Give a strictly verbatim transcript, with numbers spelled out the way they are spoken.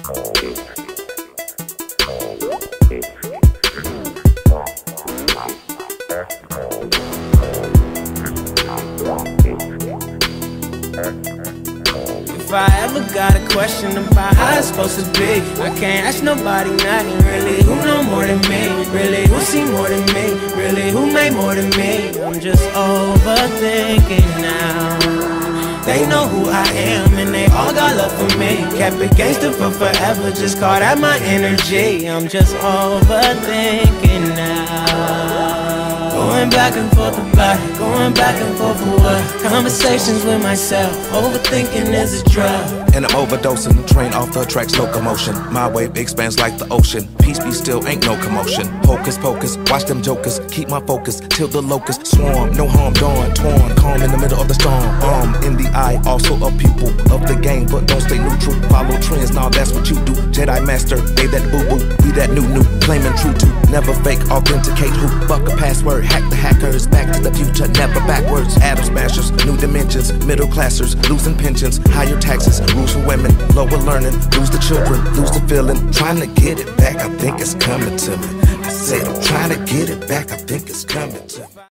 If I ever got a question about how it's supposed to be, I can't ask nobody nothing, really. Who know more than me? Really, who see more than me? Really, who made more than me? I'm just overthinking now. They know who I am and they all got love for me. Kept it gangster for forever, just call that my energy. I'm just overthinking now. Going back and forth about it, going back and forth for what? Conversations with myself, overthinking is a drug. And I'm overdosing, train off the tracks, no commotion. My wave expands like the ocean. Peace be still, ain't no commotion. Hocus pocus, watch them jokers, keep my focus till the locusts swarm. No harm done, torn, calm in the middle of the storm. Arm in the eye, also a pupil of the game, but don't stay neutral. Follow trends, nah, that's what you do. Jedi master, they that boo boo, we that new new, claiming true to. Never fake, authenticate who. Fuck a password, hack the hackers, back to the future, never backwards. Atom smashers, new dimensions, middle classers, losing pensions, higher taxes, rules for women, lower learning, lose the children, lose the feeling. Trying to get it back, I think it's coming to me. I said I'm trying to get it back, I think it's coming to me.